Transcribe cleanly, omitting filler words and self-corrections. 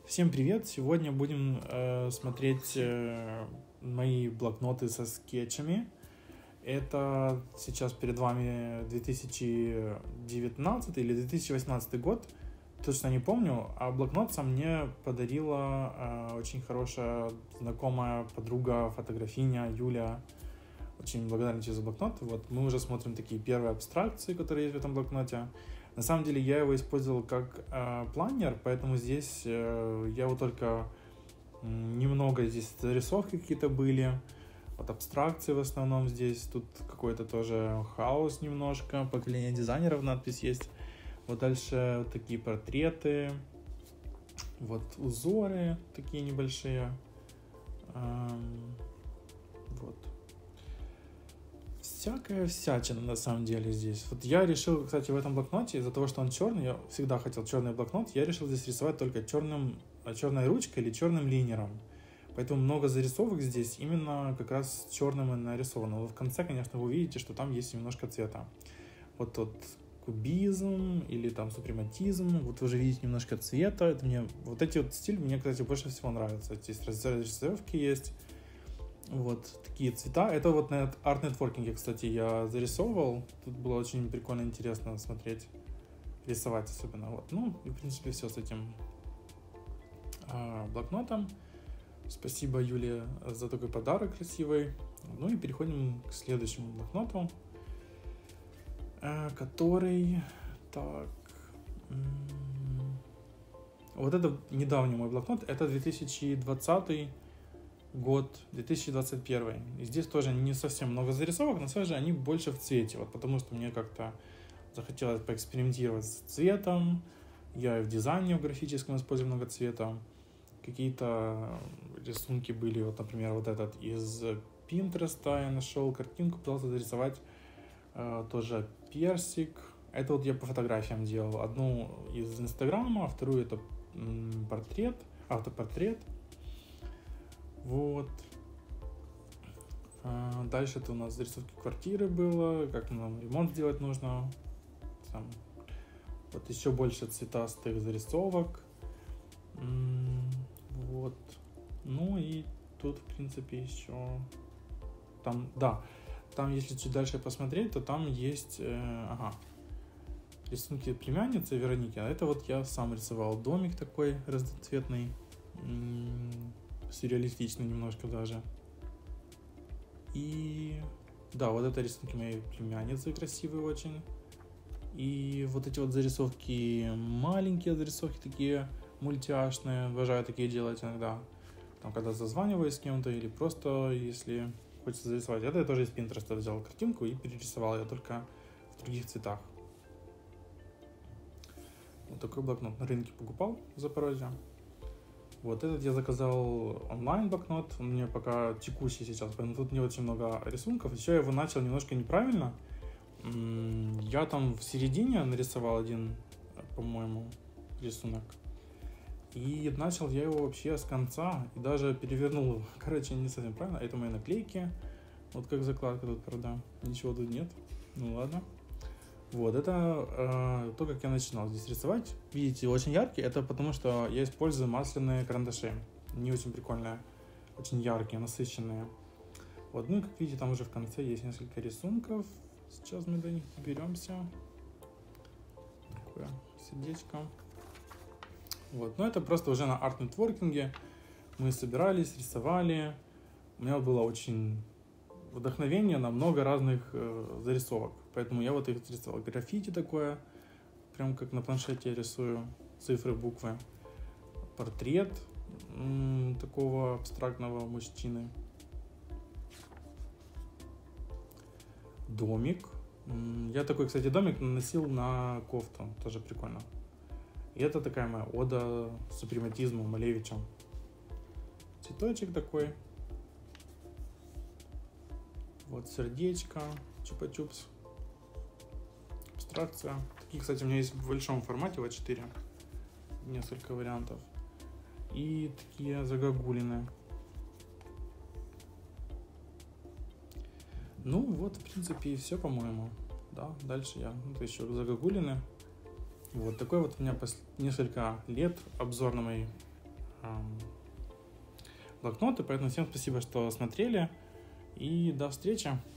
Всем привет! Сегодня будем смотреть мои блокноты со скетчами. Это сейчас перед вами 2019 или 2018 год, точно не помню. А блокнот сам мне подарила очень хорошая знакомая подруга, фотографиня Юля. Очень благодарен тебе за блокнот. Вот мы уже смотрим такие первые абстракции, которые есть в этом блокноте. На самом деле я его использовал как планер, поэтому здесь я вот только немного здесь зарисовки какие-то были, вот абстракции в основном здесь, тут какой-то тоже хаос немножко, поколение дизайнеров надпись есть. Вот дальше вот такие портреты, вот узоры такие небольшие, вот. Всякая всячина на самом деле здесь. Вот я решил, кстати, в этом блокноте, из-за того, что он черный, я всегда хотел черный блокнот, я решил здесь рисовать только черной ручкой или черным линером. Поэтому много зарисовок здесь именно как раз черным и нарисовано. Но в конце, конечно, вы увидите, что там есть немножко цвета. Вот тот кубизм или там супрематизм. Вот вы уже видите немножко цвета. Это мне, вот эти вот стиль мне, кстати, больше всего нравится. Здесь зарисовки есть. Вот такие цвета. Это вот на Art Networking, кстати, я зарисовывал. Тут было очень прикольно, интересно смотреть, рисовать особенно. Вот. Ну, и, в принципе, все с этим блокнотом. Спасибо Юле за такой подарок красивый. Ну и переходим к следующему блокноту, который... Так... Вот это недавний мой блокнот. Это 2020 год, 2021. И здесь тоже не совсем много зарисовок, но все же они больше в цвете, вот потому что мне как-то захотелось поэкспериментировать с цветом. Я и в дизайне, в графическом использую много цвета. Какие-то рисунки были, вот, например, вот этот из Pinterest я нашел картинку, пытался зарисовать тоже персик. Это вот я по фотографиям делал. Одну из Инстаграма, а вторую это портрет, автопортрет. Вот. Дальше это у нас зарисовки квартиры было, как нам ремонт сделать нужно. Там. Вот еще больше цветастых зарисовок. Вот. Ну и тут, в принципе, еще... Там, да, там, если чуть дальше посмотреть, то там есть рисунки племянницы Вероники. А это вот я сам рисовал домик такой разноцветный. Сюрреалистичный немножко даже. И да, вот это рисунки моей племянницы красивые очень. И вот эти вот зарисовки, маленькие зарисовки такие мультяшные, обожаю такие делать иногда. Там, когда зазваниваюсь с кем-то или просто если хочется зарисовать. Это я тоже из Pinterest взял картинку и перерисовал ее только в других цветах. Вот такой блокнот на рынке покупал в Запорожье. Вот этот я заказал онлайн блокнот, он у меня пока текущий сейчас, поэтому тут не очень много рисунков. Еще я его начал немножко неправильно. Я там в середине нарисовал один, по-моему, рисунок. И начал я его вообще с конца и даже перевернул его. Короче, не совсем правильно. Это мои наклейки. Вот как закладка тут, правда. Ничего тут нет. Ну ладно. Вот, это то, как я начинал здесь рисовать. Видите, очень яркий. Это потому, что я использую масляные карандаши. Они очень прикольные, очень яркие, насыщенные. Вот, ну и как видите, там уже в конце есть несколько рисунков. Сейчас мы до них доберемся. Такое сердечко. Вот, но это просто уже на Art Networking. Мы собирались, рисовали. У меня было очень вдохновение на много разных зарисовок. Поэтому я вот их рисовал. Граффити такое, прям как на планшете я рисую цифры, буквы. Портрет такого абстрактного мужчины. Домик. Я такой, кстати, домик наносил на кофту. Тоже прикольно. И это такая моя ода супрематизму Малевича. Цветочек такой. Вот сердечко, чупа-чупс, абстракция. Такие, кстати, у меня есть в большом формате А4, несколько вариантов. И такие загогулины. Ну вот, в принципе, и все, по-моему. Да, дальше я, это еще загогулины. Вот такой вот у меня несколько лет обзор на мои блокноты. Поэтому всем спасибо, что смотрели. И до встречи.